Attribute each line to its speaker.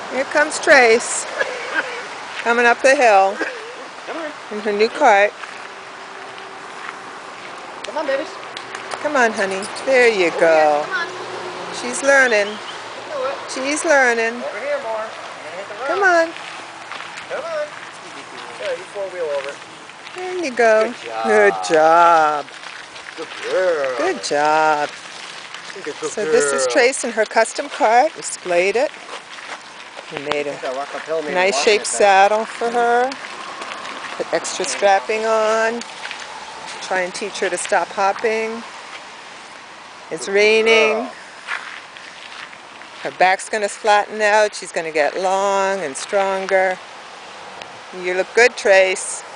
Speaker 1: Here comes Trace, coming up the hill
Speaker 2: Come on.
Speaker 1: in her new cart.
Speaker 2: Come on, babies.
Speaker 1: Come on, honey. There you
Speaker 2: Over
Speaker 1: go.
Speaker 2: here. Come on.
Speaker 1: She's learning.
Speaker 2: Do it.
Speaker 1: She's learning.
Speaker 2: Over here more. And hit the rock.
Speaker 1: Come on.
Speaker 2: Come on. Yeah, you four-wheel over.
Speaker 1: There you go.
Speaker 2: Good job.
Speaker 1: Good job.
Speaker 2: Good girl.
Speaker 1: Good job. So this is Trace in her custom cart. We splayed it. We made a nice shaped saddle for her. Put extra strapping on. Try and teach her to stop hopping. It's raining. Her back's going to flatten out. She's going to get long and stronger. You look good, Trace.